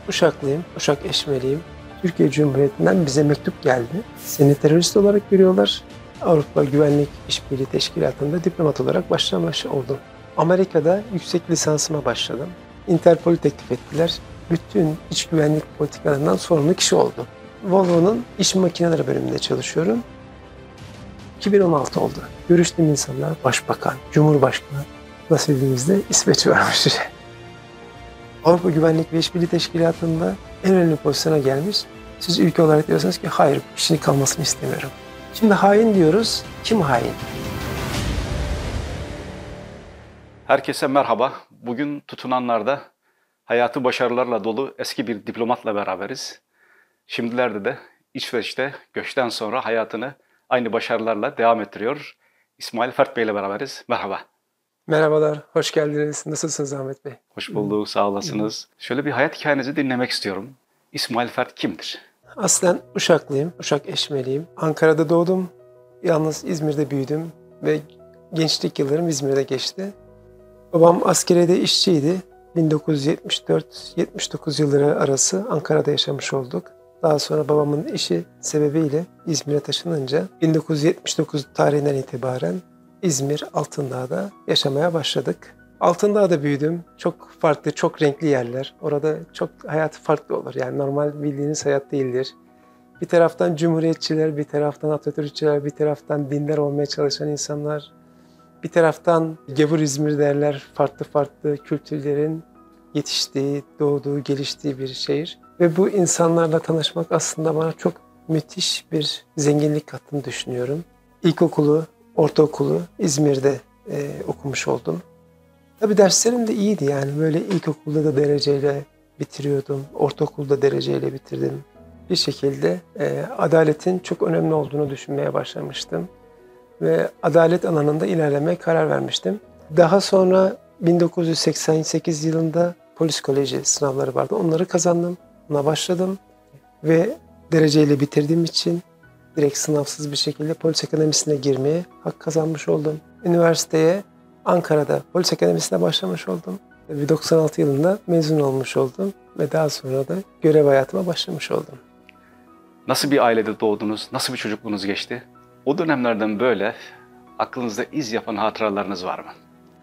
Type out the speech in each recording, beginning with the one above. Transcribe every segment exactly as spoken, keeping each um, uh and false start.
Uşaklıyım, Uşak Eşmeliyim. Türkiye Cumhuriyeti'nden bize mektup geldi. Seni terörist olarak görüyorlar. Avrupa Güvenlik İşbirliği Teşkilatı'nda diplomat olarak başlamış oldum. Amerika'da yüksek lisansıma başladım. Interpol'ü teklif ettiler. Bütün iç güvenlik politikalarından sorumlu kişi oldum. Volvo'nun iş makineleri bölümünde çalışıyorum. iki bin on altı oldu. Görüştüğüm insanlar Başbakan, Cumhurbaşkanı, nasibimizde İsveç varmış. Avrupa Güvenlik ve İşbirliği Teşkilatı'nda en önemli pozisyona gelmiş. Siz ülke olarak diyorsunuz ki hayır, kişinin kalmasını istemiyorum. Şimdi hain diyoruz. Kim hain? Herkese merhaba. Bugün tutunanlarda hayatı başarılarla dolu eski bir diplomatla beraberiz. Şimdilerde de İsveç'te göçten sonra hayatını aynı başarılarla devam ettiriyor. İsmail Fert Bey ile beraberiz. Merhaba. Merhabalar, hoş geldiniz. Nasılsınız Ahmet Bey? Hoş bulduk, sağ olasınız. Şöyle bir hayat hikayenizi dinlemek istiyorum. İsmail Fert kimdir? Aslen Uşaklıyım, Uşak Eşmeliyim. Ankara'da doğdum, yalnız İzmir'de büyüdüm ve gençlik yıllarım İzmir'de geçti. Babam askeriyede işçiydi. bin dokuz yüz yetmiş dört yetmiş dokuz yılları arası Ankara'da yaşamış olduk. Daha sonra babamın işi sebebiyle İzmir'e taşınınca bin dokuz yüz yetmiş dokuz tarihinden itibaren İzmir Altındağ'da yaşamaya başladık. Altındağ'da büyüdüm. Çok farklı, çok renkli yerler. Orada çok hayat farklı olur. Yani normal bildiğiniz hayat değildir. Bir taraftan cumhuriyetçiler, bir taraftan Atatürkçüler, bir taraftan dindar olmaya çalışan insanlar. Bir taraftan Gevur İzmir derler. Farklı farklı kültürlerin yetiştiği, doğduğu, geliştiği bir şehir. Ve bu insanlarla tanışmak aslında bana çok müthiş bir zenginlik kattığını düşünüyorum. İlkokulu, ortaokulu İzmir'de e, okumuş oldum. Tabii derslerim de iyiydi yani. Böyle ilkokulda da dereceyle bitiriyordum. Ortaokulda dereceyle bitirdim. Bir şekilde e, adaletin çok önemli olduğunu düşünmeye başlamıştım. Ve adalet alanında ilerlemeye karar vermiştim. Daha sonra bin dokuz yüz seksen sekiz yılında polis koleji sınavları vardı. Onları kazandım. Buna başladım. Ve dereceyle bitirdiğim için direkt sınavsız bir şekilde polis akademisine girmeye hak kazanmış oldum. Üniversiteye Ankara'da polis akademisine başlamış oldum. Ve doksan altı yılında mezun olmuş oldum. Ve daha sonra da görev hayatıma başlamış oldum. Nasıl bir ailede doğdunuz? Nasıl bir çocukluğunuz geçti? O dönemlerden böyle aklınızda iz yapan hatıralarınız var mı?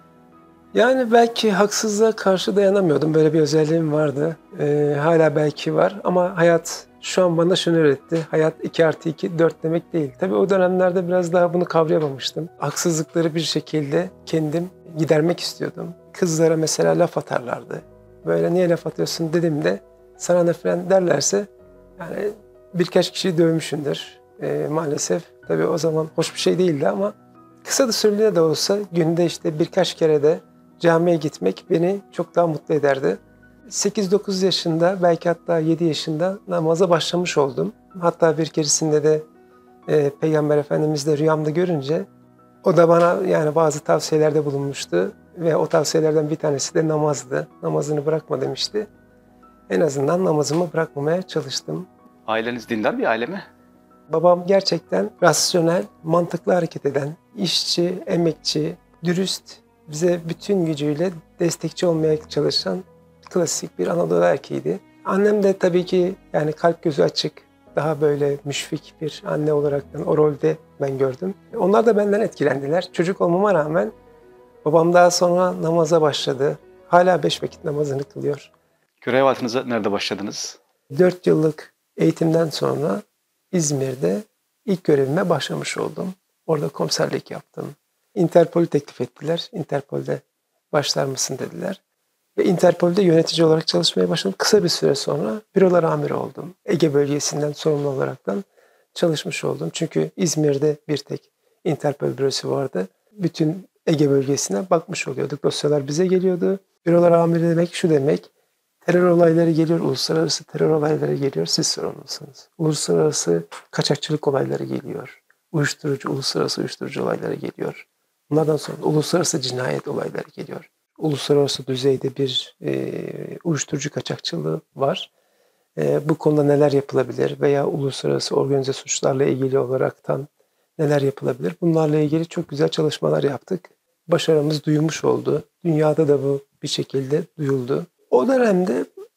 Yani belki haksızlığa karşı dayanamıyordum. Böyle bir özelliğim vardı. Ee, hala belki var ama hayat şu an bana şunu öğretti. Hayat iki artı iki dört demek değil. Tabii o dönemlerde biraz daha bunu kavrayamamıştım. Haksızlıkları bir şekilde kendim gidermek istiyordum. Kızlara mesela laf atarlardı. Böyle niye laf atıyorsun dediğimde sana ne falan derlerse yani birkaç kişiyi dövmüşümdür. Ee, maalesef tabii o zaman hoş bir şey değildi ama kısa da süreliğine de olsa günde işte birkaç kere de camiye gitmek beni çok daha mutlu ederdi. sekiz dokuz yaşında belki hatta yedi yaşında namaza başlamış oldum. Hatta bir keresinde de e, Peygamber Efendimiz de rüyamda görünce o da bana yani bazı tavsiyelerde bulunmuştu. Ve o tavsiyelerden bir tanesi de namazdı. Namazını bırakma demişti. En azından namazımı bırakmamaya çalıştım. Aileniz dindar bir aile mi? Babam gerçekten rasyonel, mantıklı hareket eden, işçi, emekçi, dürüst, bize bütün gücüyle destekçi olmaya çalışan klasik bir Anadolu erkeğiydi. Annem de tabii ki yani kalp gözü açık, daha böyle müşfik bir anne olarak o rolde ben gördüm. Onlar da benden etkilendiler. Çocuk olmama rağmen babam daha sonra namaza başladı. Hala beş vakit namazını kılıyor. Görev hayatınıza nerede başladınız? Dört yıllık eğitimden sonra İzmir'de ilk görevime başlamış oldum. Orada komiserlik yaptım. Interpol'ü teklif ettiler. Interpol'de başlar mısın dediler. Ve Interpol'de yönetici olarak çalışmaya başladım. Kısa bir süre sonra bürolar amiri oldum. Ege bölgesinden sorumlu olaraktan çalışmış oldum. Çünkü İzmir'de bir tek Interpol bürosu vardı. Bütün Ege bölgesine bakmış oluyorduk. Dosyalar bize geliyordu. Bürolar amiri demek şu demek. Terör olayları geliyor, uluslararası terör olayları geliyor, siz sorumlusunuz. Uluslararası kaçakçılık olayları geliyor. Uyuşturucu, uluslararası uyuşturucu olayları geliyor. Bunlardan sonra uluslararası cinayet olayları geliyor. Uluslararası düzeyde bir e, uyuşturucu kaçakçılığı var. E, bu konuda neler yapılabilir veya uluslararası organize suçlarla ilgili olaraktan neler yapılabilir? Bunlarla ilgili çok güzel çalışmalar yaptık. Başarımız duyulmuş oldu. Dünyada da bu bir şekilde duyuldu. O dönemde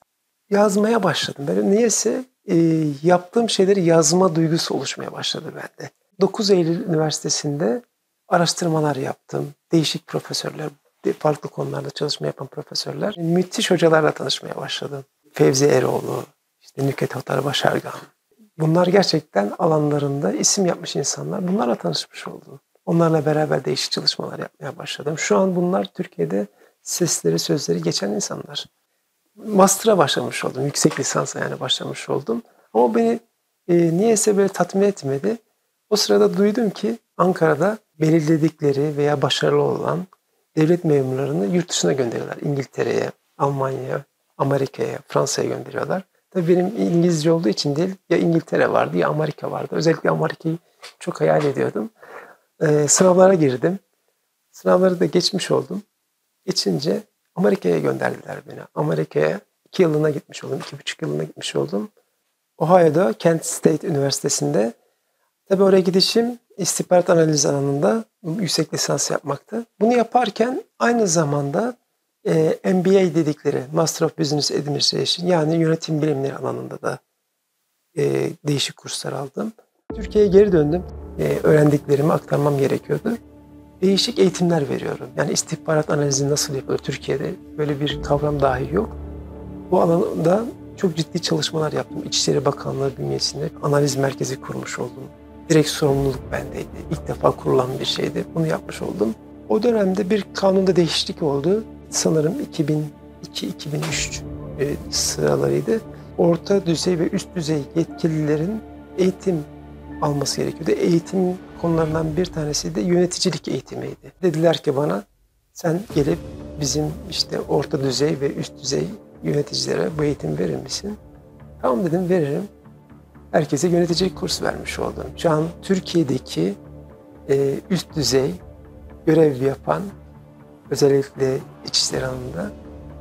yazmaya başladım. Böyle niyeyse e, yaptığım şeyleri yazma duygusu oluşmaya başladı bende. dokuz Eylül Üniversitesi'nde araştırmalar yaptım. Değişik profesörler, farklı konularda çalışma yapan profesörler. Müthiş hocalarla tanışmaya başladım. Fevzi Eroğlu, işte Nükhet Otar Başargan. Bunlar gerçekten alanlarında isim yapmış insanlar. Bunlarla tanışmış oldum. Onlarla beraber değişik çalışmalar yapmaya başladım. Şu an bunlar Türkiye'de sesleri, sözleri geçen insanlar. Master'a başlamış oldum. Yüksek lisansa yani başlamış oldum. Ama beni e, niyeyse böyle tatmin etmedi. O sırada duydum ki Ankara'da belirledikleri veya başarılı olan devlet memurlarını yurt dışına gönderiyorlar. İngiltere'ye, Almanya'ya, Amerika'ya, Fransa'ya gönderiyorlar. Tabii benim İngilizce olduğu için değil, ya İngiltere vardı ya Amerika vardı. Özellikle Amerika'yı çok hayal ediyordum. Ee, sınavlara girdim. Sınavları da geçmiş oldum. Geçince Amerika'ya gönderdiler beni. Amerika'ya iki yılına gitmiş oldum, iki buçuk yılına gitmiş oldum. Ohio'da Kent State Üniversitesi'nde. Tabii oraya gidişim istihbarat analizi alanında yüksek lisans yapmaktı. Bunu yaparken aynı zamanda e, M B A dedikleri Master of Business Administration yani yönetim bilimleri alanında da e, değişik kurslar aldım. Türkiye'ye geri döndüm. E, öğrendiklerimi aktarmam gerekiyordu. Değişik eğitimler veriyorum. Yani istihbarat analizi nasıl yapılır Türkiye'de böyle bir kavram dahi yok. Bu alanda çok ciddi çalışmalar yaptım. İçişleri Bakanlığı bünyesinde analiz merkezi kurmuş oldum. Direkt sorumluluk bendeydi. İlk defa kurulan bir şeydi. Bunu yapmış oldum. O dönemde bir kanunda değişiklik oldu. Sanırım iki bin iki iki bin üç e, sıralarıydı. Orta düzey ve üst düzey yetkililerin eğitim alması gerekiyordu. Eğitim konularından bir tanesi de yöneticilik eğitimiydi. Dediler ki bana sen gelip bizim işte orta düzey ve üst düzey yöneticilere bu eğitim verir misin? Tamam dedim, veririm. Herkese yöneticilik kursu vermiş oldum. Şu an Türkiye'deki e, üst düzey görev yapan, özellikle İçişleri alanında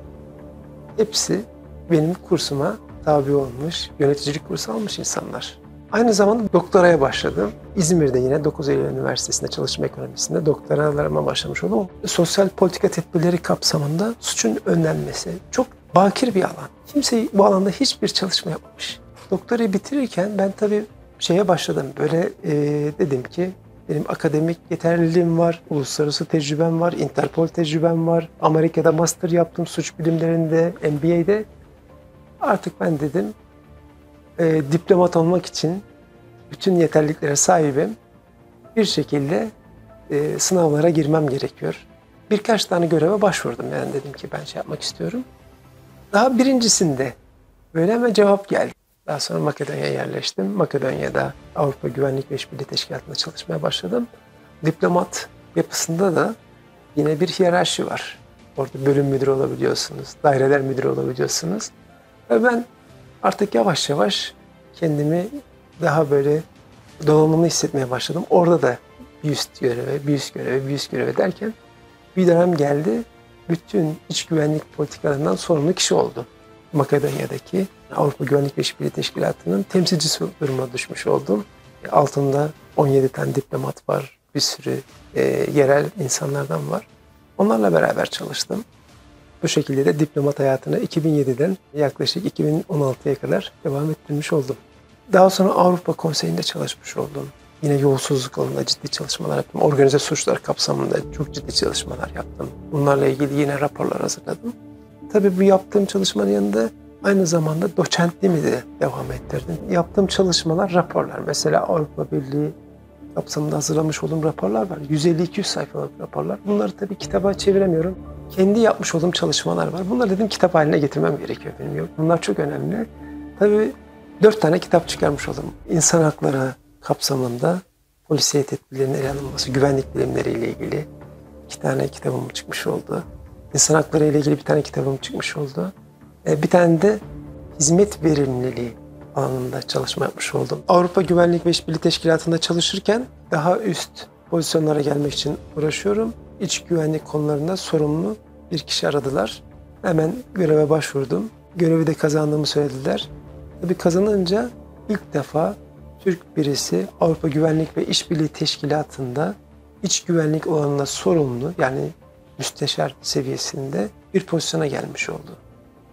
hepsi benim kursuma tabi olmuş, yöneticilik kursu almış insanlar. Aynı zamanda doktoraya başladım. İzmir'de yine dokuz Eylül Üniversitesi'nde çalışma ekonomisinde doktoralarıma başlamış oldum. Sosyal politika tedbirleri kapsamında suçun önlenmesi çok bakir bir alan. Kimse bu alanda hiçbir çalışma yapmamış. Doktorayı bitirirken ben tabii şeye başladım. Böyle e, dedim ki benim akademik yeterliliğim var, uluslararası tecrübem var, Interpol tecrübem var. Amerika'da master yaptım suç bilimlerinde, M B A'de. Artık ben dedim e, diplomat olmak için bütün yeterliliklere sahibim. Bir şekilde e, sınavlara girmem gerekiyor. Birkaç tane göreve başvurdum. Yani dedim ki ben şey yapmak istiyorum. Daha birincisinde böyle hemen cevap geldi. Daha sonra Makedonya'ya yerleştim. Makedonya'da Avrupa Güvenlik ve İşbirliği Teşkilatı'nda çalışmaya başladım. Diplomat yapısında da yine bir hiyerarşi var. Orada bölüm müdürü olabiliyorsunuz, daireler müdürü olabiliyorsunuz. Ve ben artık yavaş yavaş kendimi daha böyle donanımlı hissetmeye başladım. Orada da bir üst göreve, bir üst göreve, bir üst göreve derken bir dönem geldi. Bütün iç güvenlik politikalarından sorumlu kişi oldum. Makedonya'daki Avrupa Güvenlik ve İşbirliği Teşkilatı'nın temsilcisi durumuna düşmüş oldum. Altında on yedi tane diplomat var, bir sürü e, yerel insanlardan var. Onlarla beraber çalıştım. Bu şekilde de diplomat hayatını iki bin yediden yaklaşık iki bin on altıya kadar devam ettirmiş oldum. Daha sonra Avrupa Konseyi'nde çalışmış oldum. Yine yolsuzluk alanında ciddi çalışmalar yaptım. Organize suçlar kapsamında çok ciddi çalışmalar yaptım. Bunlarla ilgili yine raporlar hazırladım. Tabii bu yaptığım çalışmanın yanında aynı zamanda doçentliğimi de devam ettirdim. Yaptığım çalışmalar raporlar. Mesela Avrupa Birliği kapsamında hazırlamış olduğum raporlar var. yüz elli iki yüz sayfalık raporlar. Bunları tabii kitaba çeviremiyorum. Kendi yapmış olduğum çalışmalar var. Bunları dedim kitap haline getirmem gerekiyor benim. Bunlar çok önemli. Tabii dört tane kitap çıkarmış oldum. İnsan hakları kapsamında polisiye tedbirlerin ele alınması, güvenlik bilimleriyle ilgili iki tane kitabım çıkmış oldu. İnsan hakları ile ilgili bir tane kitabım çıkmış oldu. Bir tane de hizmet verimliliği alanında çalışma yapmış oldum. Avrupa Güvenlik ve İşbirliği Teşkilatı'nda çalışırken daha üst pozisyonlara gelmek için uğraşıyorum. İç güvenlik konularında sorumlu bir kişi aradılar. Hemen göreve başvurdum. Görevi de kazandığımı söylediler. Tabii kazanınca ilk defa Türk birisi Avrupa Güvenlik ve İşbirliği Teşkilatı'nda iç güvenlik alanında sorumlu yani müsteşar seviyesinde bir pozisyona gelmiş oldu.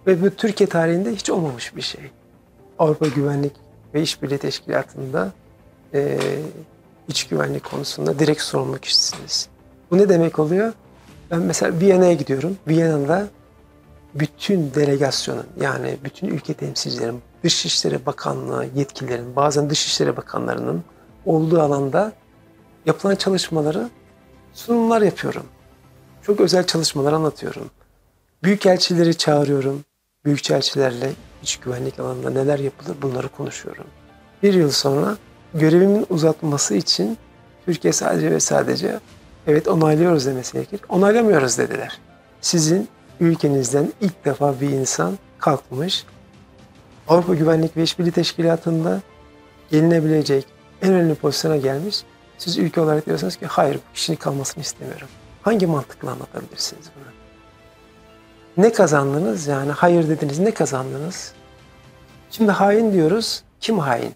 Ve bu Türkiye tarihinde hiç olmamış bir şey. Avrupa Güvenlik ve İşbirliği Teşkilatı'nda e, iç güvenlik konusunda direkt sorumlu kişisiniz. Bu ne demek oluyor? Ben mesela Viyana'ya gidiyorum. Viyana'da bütün delegasyonun, yani bütün ülke temsilcilerin, Dışişleri Bakanlığı yetkililerin, bazen Dışişleri Bakanlarının olduğu alanda yapılan çalışmaları, sunumlar yapıyorum. Çok özel çalışmalar anlatıyorum. Büyükelçileri çağırıyorum. Büyükelçilerle iç güvenlik alanında neler yapılır bunları konuşuyorum. Bir yıl sonra görevimin uzatması için Türkiye sadece ve sadece evet onaylıyoruz demesi gerekir. Onaylamıyoruz dediler. Sizin ülkenizden ilk defa bir insan kalkmış, Avrupa Güvenlik ve İşbirliği Teşkilatı'nda gelinebilecek en önemli pozisyona gelmiş. Siz ülke olarak diyorsunuz ki hayır, bu kişinin kalmasını istemiyorum. Hangi mantıkla anlatabilirsiniz bunu? Ne kazandınız? Yani hayır dediniz, ne kazandınız? Şimdi hain diyoruz. Kim hain?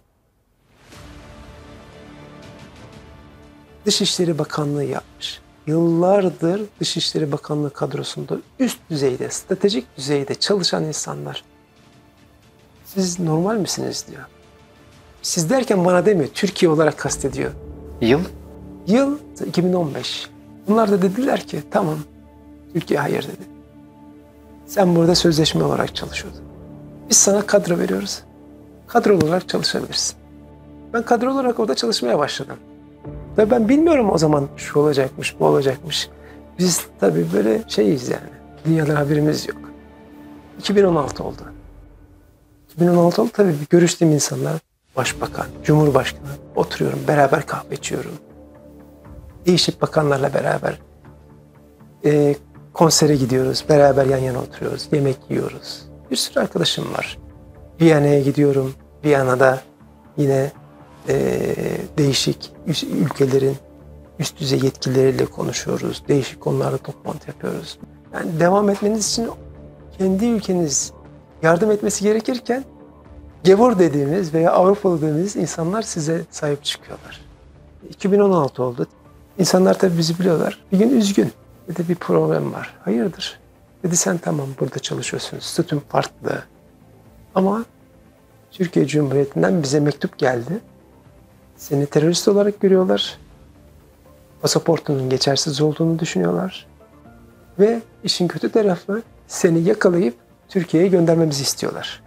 Dışişleri Bakanlığı yapmış. Yıllardır Dışişleri Bakanlığı kadrosunda üst düzeyde, stratejik düzeyde çalışan insanlar. Siz normal misiniz diyor. Siz derken bana demiyor, Türkiye olarak kastediyor. Yıl? Yıl iki bin on beş. Bunlar da dediler ki tamam, Türkiye hayır dedi. Sen burada sözleşme olarak çalışıyordun. Biz sana kadro veriyoruz. Kadro olarak çalışabilirsin. Ben kadro olarak orada çalışmaya başladım. Ve ben bilmiyorum o zaman şu olacakmış, bu olacakmış. Biz tabii böyle şeyiz yani. Dünyadan haberimiz yok. iki bin on altı oldu. iki bin on altı oldu tabii görüştüğüm insanlar, başbakan, cumhurbaşkanı, oturuyorum, beraber kahve içiyorum. Değişik bakanlarla beraber e, konsere gidiyoruz, beraber yan yana oturuyoruz, yemek yiyoruz. Bir sürü arkadaşım var. Viyana'ya gidiyorum, Viyana'da yine e, değişik ülkelerin üst düzey yetkilileriyle konuşuyoruz, değişik konularda toplantı yapıyoruz. Yani devam etmeniz için kendi ülkeniz yardım etmesi gerekirken gevur dediğimiz veya Avrupalı dediğimiz insanlar size sahip çıkıyorlar. iki bin on altı oldu. İnsanlar tabii bizi biliyorlar. Bir gün üzgün. Dedi bir problem var. Hayırdır? Dedi sen tamam burada çalışıyorsun. Statün farklı. Ama Türkiye Cumhuriyeti'nden bize mektup geldi. Seni terörist olarak görüyorlar. Pasaportunun geçersiz olduğunu düşünüyorlar. Ve işin kötü tarafı seni yakalayıp Türkiye'ye göndermemizi istiyorlar.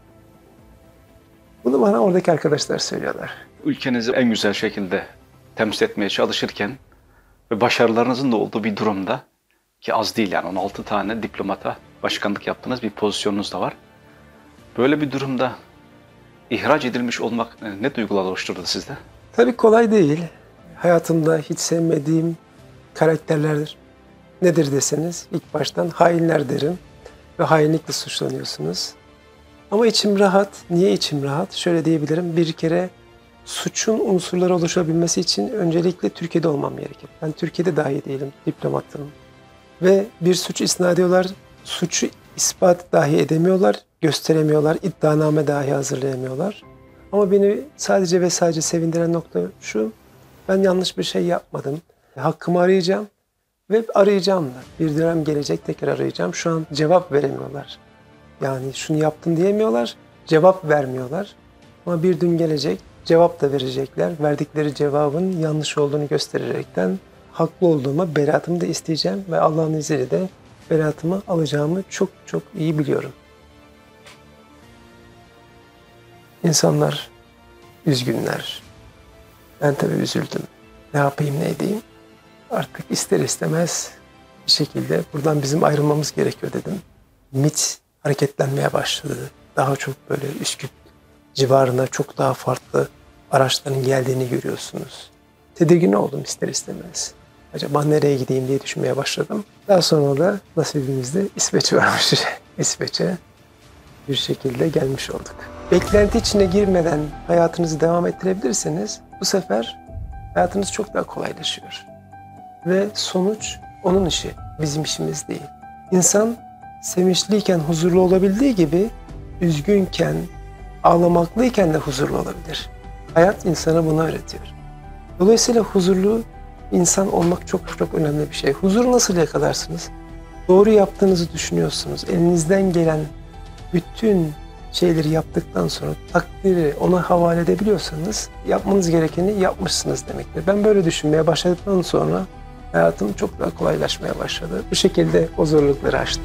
Bunu bana oradaki arkadaşlar söylüyorlar. Ülkenizi en güzel şekilde temsil etmeye çalışırken ve başarılarınızın da olduğu bir durumda, ki az değil yani on altı tane diplomata başkanlık yaptığınız bir pozisyonunuz da var. Böyle bir durumda ihraç edilmiş olmak ne duygular oluşturdu sizde? Tabii kolay değil. Hayatımda hiç sevmediğim karakterler nedir deseniz ilk baştan hainler derim ve hainlikle suçlanıyorsunuz. Ama içim rahat. Niye içim rahat? Şöyle diyebilirim. Bir kere suçun unsurları oluşabilmesi için öncelikle Türkiye'de olmam gerekir. Ben Türkiye'de dahi değilim, diplomatım. Ve bir suç isnat ediyorlar, suçu ispat dahi edemiyorlar, gösteremiyorlar, iddianame dahi hazırlayamıyorlar. Ama beni sadece ve sadece sevindiren nokta şu, ben yanlış bir şey yapmadım. Hakkımı arayacağım ve arayacağım da. Bir dönem gelecek tekrar arayacağım. Şu an cevap veremiyorlar. Yani şunu yaptın diyemiyorlar, cevap vermiyorlar. Ama bir gün gelecek, cevap da verecekler. Verdikleri cevabın yanlış olduğunu göstererekten haklı olduğuma beraatımı da isteyeceğim ve Allah'ın izniyle de beraatımı alacağımı çok çok iyi biliyorum. İnsanlar üzgünler. Ben tabii üzüldüm. Ne yapayım, ne edeyim? Artık ister istemez bir şekilde buradan bizim ayrılmamız gerekiyor dedim. MİT hareketlenmeye başladı. Daha çok böyle Üsküp civarına çok daha farklı araçların geldiğini görüyorsunuz. Tedirgin oldum ister istemez. Acaba nereye gideyim diye düşünmeye başladım. Daha sonra da nasibimizde İsveç varmış. İsveç'e bir şekilde gelmiş olduk. Beklenti içine girmeden hayatınızı devam ettirebilirseniz bu sefer hayatınız çok daha kolaylaşıyor. Ve sonuç onun işi, bizim işimiz değil. İnsan sevinçliyken huzurlu olabildiği gibi üzgünken, ağlamaklıyken de huzurlu olabilir. Hayat insana bunu öğretiyor. Dolayısıyla huzurlu insan olmak çok çok önemli bir şey. Huzuru nasıl yakalarsınız? Doğru yaptığınızı düşünüyorsunuz. Elinizden gelen bütün şeyleri yaptıktan sonra takdiri ona havale edebiliyorsanız yapmanız gerekeni yapmışsınız demektir. Ben böyle düşünmeye başladıktan sonra hayatım çok daha kolaylaşmaya başladı. Bu şekilde o zorlukları aştım.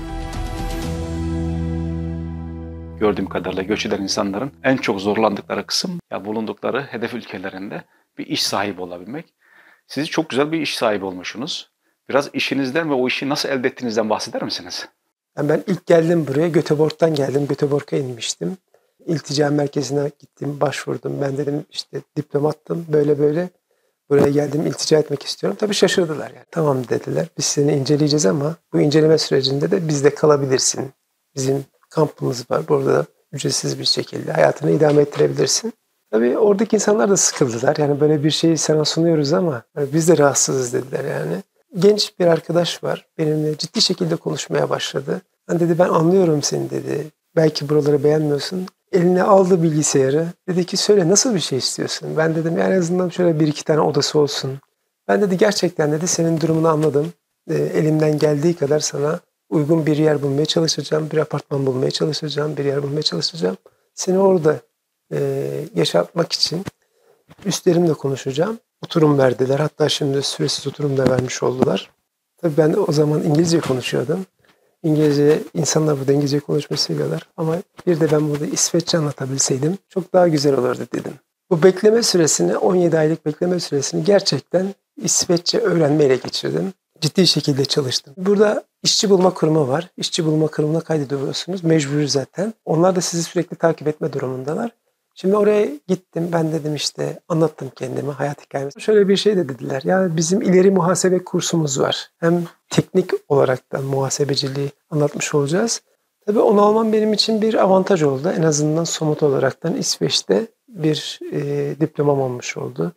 Gördüğüm kadarıyla göç eden insanların en çok zorlandıkları kısım ya bulundukları hedef ülkelerinde bir iş sahibi olabilmek. Siz çok güzel bir iş sahibi olmuşsunuz. Biraz işinizden ve o işi nasıl elde ettiğinizden bahseder misiniz? Yani ben ilk geldim buraya, Göteborg'dan geldim. Göteborg'a inmiştim. İltica merkezine gittim, başvurdum. Ben dedim işte diplomattım, böyle böyle. Buraya geldim, iltica etmek istiyorum. Tabii şaşırdılar yani. Tamam dediler, biz seni inceleyeceğiz ama bu inceleme sürecinde de bizde kalabilirsin. Bizim kampımız var, burada ücretsiz bir şekilde hayatını idame ettirebilirsin. Tabii oradaki insanlar da sıkıldılar. Yani böyle bir şeyi sana sunuyoruz ama yani biz de rahatsızız dediler yani. Genç bir arkadaş var. Benimle ciddi şekilde konuşmaya başladı. Ben dedi ben anlıyorum seni dedi. Belki buraları beğenmiyorsun. Eline aldı bilgisayarı. Dedi ki söyle nasıl bir şey istiyorsun? Ben dedim en azından şöyle bir iki tane odası olsun. Ben dedi gerçekten dedi senin durumunu anladım. E, elimden geldiği kadar sana uygun bir yer bulmaya çalışacağım. Bir apartman bulmaya çalışacağım. Bir yer bulmaya çalışacağım. Seni orada e, yaşatmak için üstlerimle konuşacağım. Oturum verdiler. Hatta şimdi süresiz oturum da vermiş oldular. Tabii ben de o zaman İngilizce konuşuyordum. İngilizce, insanlar burada İngilizce konuşmayı seviyorlar. Ama bir de ben burada İsveççe anlatabilseydim çok daha güzel olurdu dedim. Bu bekleme süresini, on yedi aylık bekleme süresini gerçekten İsveççe öğrenmeyle geçirdim. Ciddi şekilde çalıştım. Burada işçi bulma kurumu var. İşçi bulma kurumuna kaydediyorsunuz. Mecburi zaten. Onlar da sizi sürekli takip etme durumundalar. Şimdi oraya gittim. Ben dedim işte anlattım kendime, hayat hikayemi. Şöyle bir şey de dediler. Ya bizim ileri muhasebe kursumuz var. Hem teknik olaraktan muhasebeciliği anlatmış olacağız. Tabii onu almam benim için bir avantaj oldu. En azından somut olaraktan İsveç'te bir e, diplomam olmuş oldu.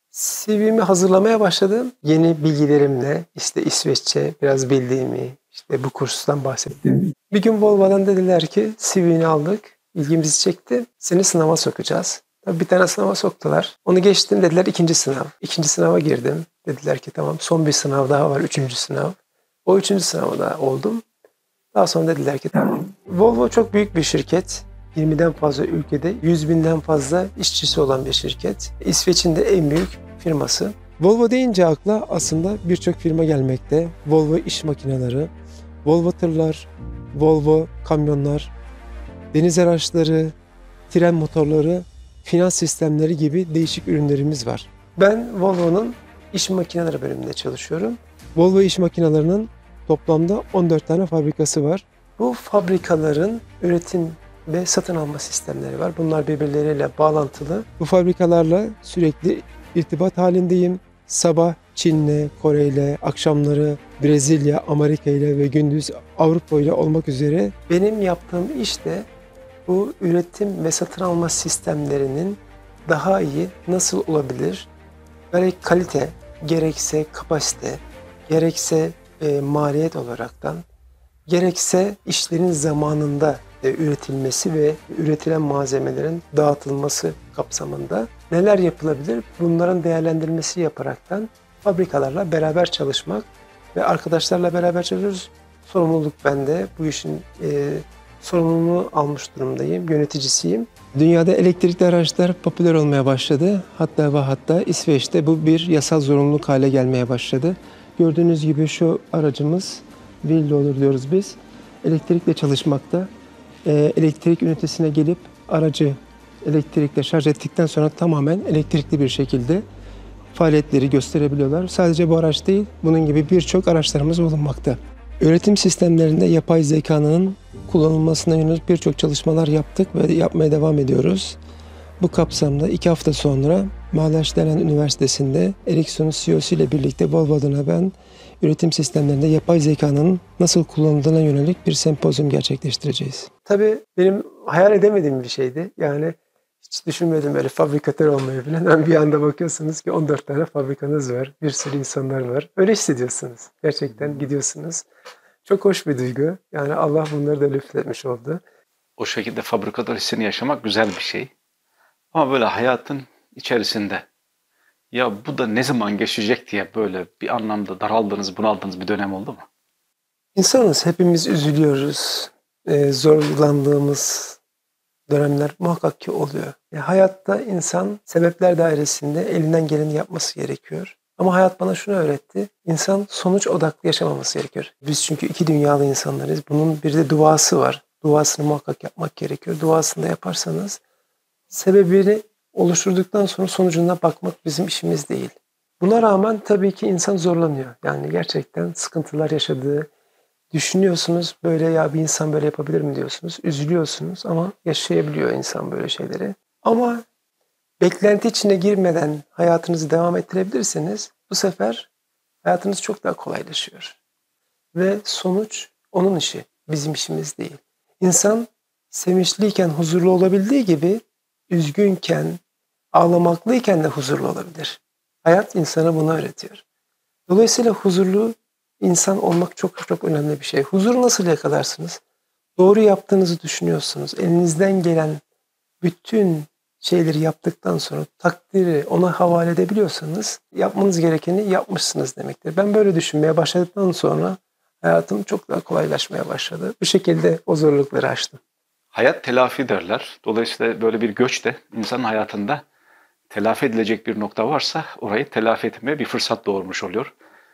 C V'mi hazırlamaya başladım. Yeni bilgilerimle işte İsveççe biraz bildiğimi, işte bu kurstan bahsettim. Bir gün Volvo'dan dediler ki C V'ni aldık. İlgimizi çekti. Seni sınava sokacağız. Tabii bir tane sınava soktular. Onu geçtim dediler ikinci sınav. İkinci sınava girdim. Dediler ki tamam son bir sınav daha var. Üçüncü sınav. O üçüncü sınavda da oldum. Daha sonra dediler ki tamam. Volvo çok büyük bir şirket. yirmiden fazla ülkede yüz binden fazla işçisi olan bir şirket. İsveç'in de en büyük firması. Volvo deyince akla aslında birçok firma gelmekte. Volvo iş makineleri, Volvo tırlar, Volvo kamyonlar, deniz araçları, tren motorları, finans sistemleri gibi değişik ürünlerimiz var. Ben Volvo'nun iş makineleri bölümünde çalışıyorum. Volvo iş makinelerinin toplamda on dört tane fabrikası var. Bu fabrikaların üretim ve satın alma sistemleri var. Bunlar birbirleriyle bağlantılı. Bu fabrikalarla sürekli irtibat halindeyim. Sabah Çin'le, Kore'yle, akşamları Brezilya, Amerika ile ve gündüz Avrupa ile olmak üzere benim yaptığım iş de bu üretim ve satın alma sistemlerinin daha iyi nasıl olabilir? Gerek kalite, gerekse kapasite, gerekse e, maliyet olaraktan, gerekse işlerin zamanında e, üretilmesi ve üretilen malzemelerin dağıtılması kapsamında neler yapılabilir? Bunların değerlendirmesi yaparaktan fabrikalarla beraber çalışmak ve arkadaşlarla beraber çalışıyoruz. Sorumluluk bende. Bu işin e, sorumluluğunu almış durumdayım. Yöneticisiyim. Dünyada elektrikli araçlar popüler olmaya başladı. Hatta ve hatta İsveç'te bu bir yasal zorunluluk hale gelmeye başladı. Gördüğünüz gibi şu aracımız wheel loader diyoruz biz. Elektrikle çalışmakta. E, elektrik ünitesine gelip aracı elektrikle şarj ettikten sonra tamamen elektrikli bir şekilde faaliyetleri gösterebiliyorlar. Sadece bu araç değil, bunun gibi birçok araçlarımız bulunmakta. Üretim sistemlerinde yapay zekanın kullanılmasına yönelik birçok çalışmalar yaptık ve yapmaya devam ediyoruz. Bu kapsamda iki hafta sonra Maastricht Üniversitesi'nde Ericsson'un C E O'su ile birlikte Volvo adına ben üretim sistemlerinde yapay zekanın nasıl kullanıldığına yönelik bir sempozyum gerçekleştireceğiz. Tabii benim hayal edemediğim bir şeydi. Yani hiç düşünmedim böyle fabrikatör olmayı falan. Yani bir anda bakıyorsunuz ki on dört tane fabrikanız var. Bir sürü insanlar var. Öyle hissediyorsunuz. Gerçekten gidiyorsunuz. Çok hoş bir duygu. Yani Allah bunları da lütfetmiş oldu. O şekilde fabrikatör hissini yaşamak güzel bir şey. Ama böyle hayatın içerisinde ya bu da ne zaman geçecek diye böyle bir anlamda daraldığınız, bunaldığınız bir dönem oldu mu? İnsanız, hepimiz üzülüyoruz. e, zorlandığımız dönemler muhakkak ki oluyor. E, hayatta insan sebepler dairesinde elinden geleni yapması gerekiyor. Ama hayat bana şunu öğretti. İnsan sonuç odaklı yaşamaması gerekiyor. Biz çünkü iki dünyalı insanlarız. Bunun bir de duası var. Duasını muhakkak yapmak gerekiyor. Duasını da yaparsanız sebebini oluşturduktan sonra sonucuna bakmak bizim işimiz değil. Buna rağmen tabii ki insan zorlanıyor. Yani gerçekten sıkıntılar yaşadığı, düşünüyorsunuz böyle ya bir insan böyle yapabilir mi diyorsunuz. Üzülüyorsunuz ama yaşayabiliyor insan böyle şeyleri. Ama beklenti içine girmeden hayatınızı devam ettirebilirseniz bu sefer hayatınız çok daha kolaylaşıyor. Ve sonuç onun işi, bizim işimiz değil. İnsan sevinçliyken huzurlu olabildiği gibi üzgünken, ağlamaklıyken de huzurlu olabilir. Hayat insana bunu öğretiyor. Dolayısıyla huzurlu insan olmak çok çok önemli bir şey. Huzuru nasıl yakalarsınız? Doğru yaptığınızı düşünüyorsunuz. Elinizden gelen bütün şeyleri yaptıktan sonra takdiri ona havale edebiliyorsanız yapmanız gerekeni yapmışsınız demektir. Ben böyle düşünmeye başladıktan sonra hayatım çok daha kolaylaşmaya başladı. Bu şekilde o zorlukları aştım. Hayat telafi derler. Dolayısıyla böyle bir göç de insanın hayatında telafi edilecek bir nokta varsa orayı telafi etmeye bir fırsat doğurmuş oluyor.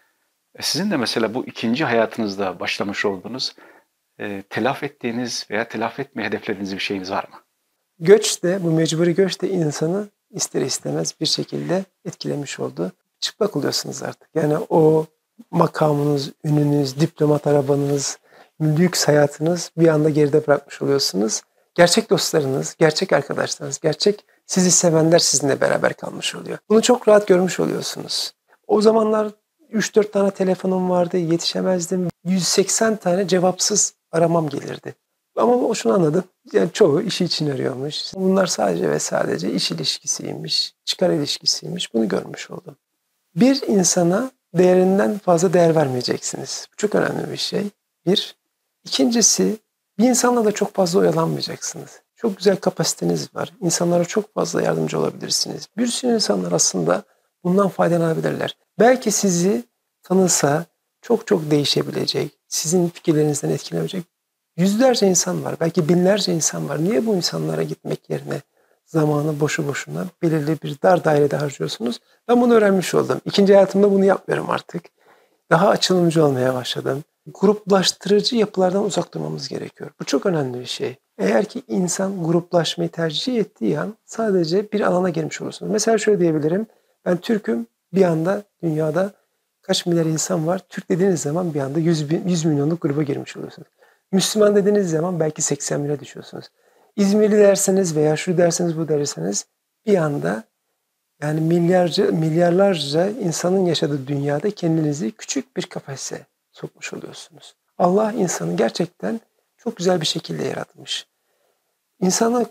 E sizin de mesela bu ikinci hayatınızda başlamış olduğunuz e, telafi ettiğiniz veya telafi etmeyi hedeflediğiniz bir şeyiniz var mı? Göç de, bu mecburi göç de insanı ister istemez bir şekilde etkilemiş oldu. Çıplak oluyorsunuz artık. Yani o makamınız, ününüz, diplomat arabanız, lüks hayatınız bir anda geride bırakmış oluyorsunuz. Gerçek dostlarınız, gerçek arkadaşlarınız, gerçek sizi sevenler sizinle beraber kalmış oluyor. Bunu çok rahat görmüş oluyorsunuz. O zamanlar üç dört tane telefonum vardı, yetişemezdim. yüz seksen tane cevapsız aramam gelirdi. Ama o şunu anladım. Yani çoğu işi için arıyormuş. Bunlar sadece ve sadece iş ilişkisiymiş, çıkar ilişkisiymiş. Bunu görmüş oldum. Bir insana değerinden fazla değer vermeyeceksiniz. Bu çok önemli bir şey. Bir. İkincisi, bir insanla da çok fazla oyalanmayacaksınız. Çok güzel kapasiteniz var. İnsanlara çok fazla yardımcı olabilirsiniz. Bir sürü insanlar aslında bundan faydalanabilirler. Belki sizi tanısa çok çok değişebilecek, sizin fikirlerinizden etkilenecek yüzlerce insan var. Belki binlerce insan var. Niye bu insanlara gitmek yerine zamanı boşu boşuna belirli bir dar dairede harcıyorsunuz? Ben bunu öğrenmiş oldum. İkinci hayatımda bunu yapmıyorum artık. Daha açılımcı olmaya başladım. Gruplaştırıcı yapılardan uzak durmamız gerekiyor. Bu çok önemli bir şey. Eğer ki insan gruplaşmayı tercih ettiği an sadece bir alana girmiş olursunuz. Mesela şöyle diyebilirim. Ben Türk'üm. Bir anda dünyada kaç milyar insan var? Türk dediğiniz zaman bir anda yüz, bin, yüz milyonluk gruba girmiş oluyorsunuz. Müslüman dediğiniz zaman belki seksen bine düşüyorsunuz. İzmirli derseniz veya şu derseniz bu derseniz bir anda yani milyarca, milyarlarca insanın yaşadığı dünyada kendinizi küçük bir kafese sokmuş oluyorsunuz. Allah insanı gerçekten çok güzel bir şekilde yaratmış. İnsana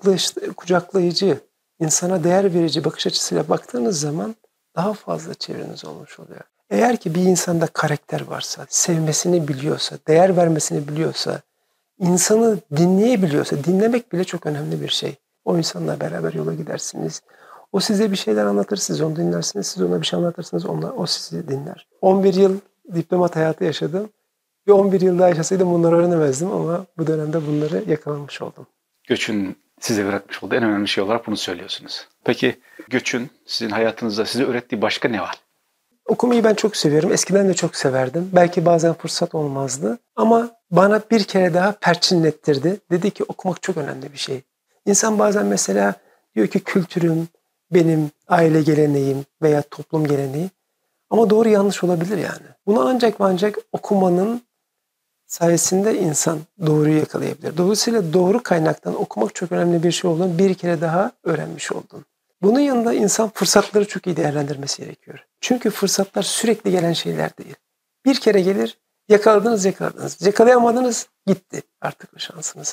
kucaklayıcı, insana değer verici bakış açısıyla baktığınız zaman daha fazla çevreniz olmuş oluyor. Eğer ki bir insanda karakter varsa, sevmesini biliyorsa, değer vermesini biliyorsa, insanı dinleyebiliyorsa, dinlemek bile çok önemli bir şey. O insanla beraber yola gidersiniz. O size bir şeyler anlatır, siz onu dinlersiniz. Siz ona bir şey anlatırsınız, onlar, o sizi dinler. on bir yıl diplomat hayatı yaşadım. Bir on bir yıl daha yaşasaydım bunları öğrenemezdim ama bu dönemde bunları yakalamış oldum. Göçün size bırakmış olduğu en önemli şey olarak bunu söylüyorsunuz. Peki göçün sizin hayatınızda size öğrettiği başka ne var? Okumayı ben çok seviyorum. Eskiden de çok severdim. Belki bazen fırsat olmazdı. Ama bana bir kere daha perçinlettirdi. Dedi ki okumak çok önemli bir şey. İnsan bazen mesela diyor ki kültürüm, benim aile geleneğim veya toplum geleneği. Ama doğru yanlış olabilir yani. Bunu ancak ve ancak okumanın sayesinde insan doğruyu yakalayabilir. Dolayısıyla doğru kaynaktan okumak çok önemli bir şey olduğunu bir kere daha öğrenmiş oldum. Bunun yanında insan fırsatları çok iyi değerlendirmesi gerekiyor. Çünkü fırsatlar sürekli gelen şeyler değil. Bir kere gelir, yakaladınız yakaladınız. Yakalayamadınız, gitti artık o şansınız.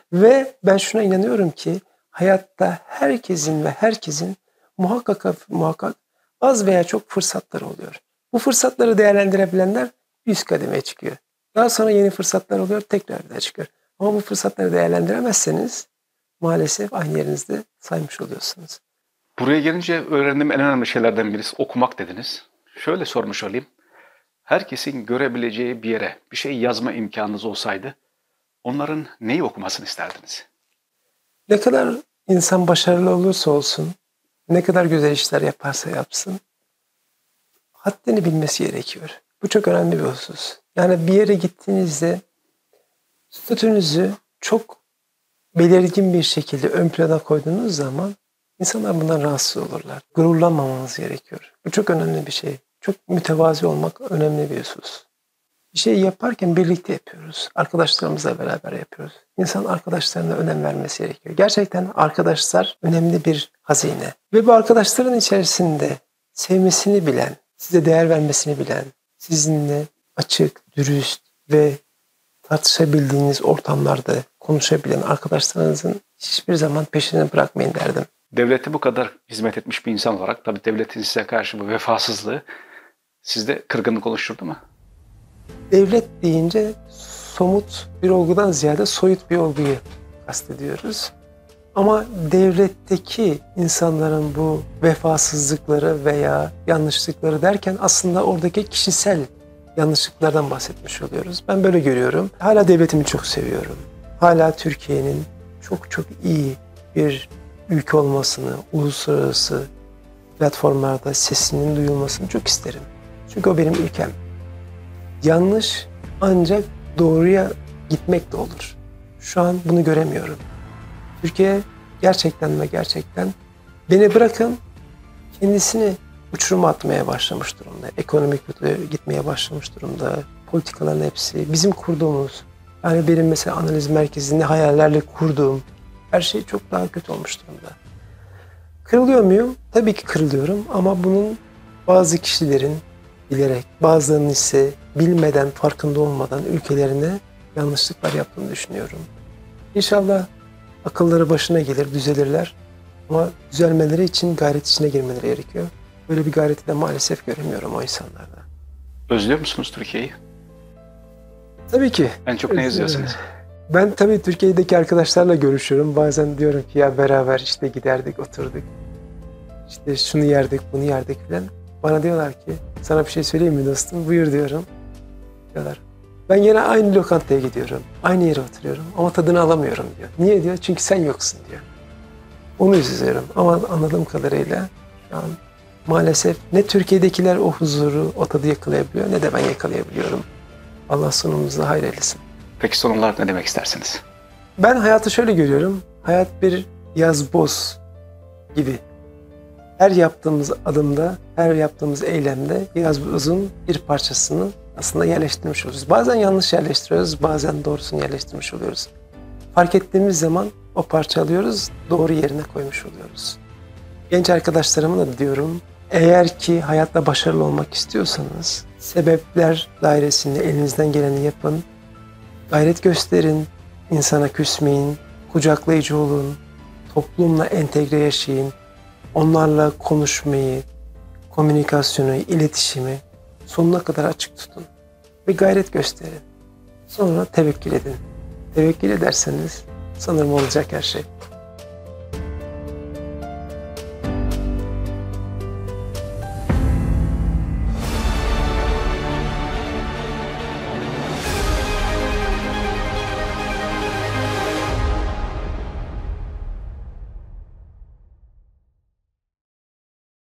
Ve ben şuna inanıyorum ki hayatta herkesin ve herkesin muhakkak muhakkak az veya çok fırsatları oluyor. Bu fırsatları değerlendirebilenler üst kademeye çıkıyor. Daha sonra yeni fırsatlar oluyor, tekrar bir daha çıkıyor. Ama bu fırsatları değerlendiremezseniz maalesef aynı yerinizde saymış oluyorsunuz. Buraya gelince öğrendiğim en önemli şeylerden birisi okumak dediniz. Şöyle sormuş olayım. Herkesin görebileceği bir yere bir şey yazma imkanınız olsaydı onların neyi okumasını isterdiniz? Ne kadar insan başarılı olursa olsun, ne kadar güzel işler yaparsa yapsın, haddini bilmesi gerekiyor. Bu çok önemli bir husus. Yani bir yere gittiğinizde statünüzü çok belirgin bir şekilde ön plana koyduğunuz zaman insanlar bundan rahatsız olurlar. Gururlanmamanız gerekiyor. Bu çok önemli bir şey. Çok mütevazi olmak önemli bir husus. Bir şey yaparken birlikte yapıyoruz. Arkadaşlarımızla beraber yapıyoruz. İnsan arkadaşlarına önem vermesi gerekiyor. Gerçekten arkadaşlar önemli bir hazine. Ve bu arkadaşların içerisinde sevmesini bilen, size değer vermesini bilen, sizinle açık, dürüst ve tartışabildiğiniz ortamlarda konuşabilen arkadaşlarınızın hiçbir zaman peşini bırakmayın derdim. Devlete bu kadar hizmet etmiş bir insan olarak tabii devletin size karşı bu vefasızlığı sizde kırgınlık oluşturdu mu? Devlet deyince somut bir olgudan ziyade soyut bir olguyu kastediyoruz. Ama devletteki insanların bu vefasızlıkları veya yanlışlıkları derken aslında oradaki kişisel yanlışlıklardan bahsetmiş oluyoruz. Ben böyle görüyorum. Hala devletimi çok seviyorum. Hala Türkiye'nin çok çok iyi bir ülke olmasını, uluslararası platformlarda sesinin duyulmasını çok isterim. Çünkü o benim ülkem. Yanlış ancak doğruya gitmekle olur. Şu an bunu göremiyorum. Türkiye gerçekten ve gerçekten beni bırakın kendisini uçuruma atmaya başlamış durumda. Ekonomik kötü gitmeye başlamış durumda. Politikaların hepsi bizim kurduğumuz, yani benim mesela analiz merkezinde hayallerle kurduğum her şey çok daha kötü olmuş durumda. Kırılıyor muyum? Tabii ki kırılıyorum ama bunun bazı kişilerin bilerek, bazılarının ise bilmeden, farkında olmadan ülkelerine yanlışlıklar yaptığını düşünüyorum. İnşallah akılları başına gelir, düzelirler. Ama düzelmeleri için gayret içine girmeleri gerekiyor. Böyle bir gayreti de maalesef göremiyorum o insanlarda. Özlüyor musunuz Türkiye'yi? Tabii ki. En çok ne özlüyorsunuz? Ben tabii Türkiye'deki arkadaşlarla görüşüyorum. Bazen diyorum ki ya beraber işte giderdik, oturduk. İşte şunu yerdik, bunu yerdik falan. Bana diyorlar ki sana bir şey söyleyeyim mi dostum? Buyur diyorum. Diyorlar. Ben yine aynı lokantaya gidiyorum. Aynı yere oturuyorum ama tadını alamıyorum diyor. Niye diyor? Çünkü sen yoksun diyor. Onu üzülüyorum ama anladığım kadarıyla şu an maalesef ne Türkiye'dekiler o huzuru, o tadı yakalayabiliyor ne de ben yakalayabiliyorum. Allah sonumuzu hayır eylesin. Peki son olarak ne demek istersiniz? Ben hayatı şöyle görüyorum. Hayat bir yazboz gibi. Her yaptığımız adımda, her yaptığımız eylemde yazbozun bir parçasını aslında yerleştirmiş oluyoruz. Bazen yanlış yerleştiriyoruz, bazen doğrusunu yerleştirmiş oluyoruz. Fark ettiğimiz zaman o parça alıyoruz, doğru yerine koymuş oluyoruz. Genç arkadaşlarıma da diyorum, eğer ki hayatta başarılı olmak istiyorsanız, sebepler dairesinde elinizden geleni yapın, gayret gösterin, insana küsmeyin, kucaklayıcı olun, toplumla entegre yaşayın, onlarla konuşmayı, komünikasyonu, iletişimi sonuna kadar açık tutun ve gayret gösterin. Sonra tevekkül edin. Tevekkül ederseniz sanırım olacak her şey.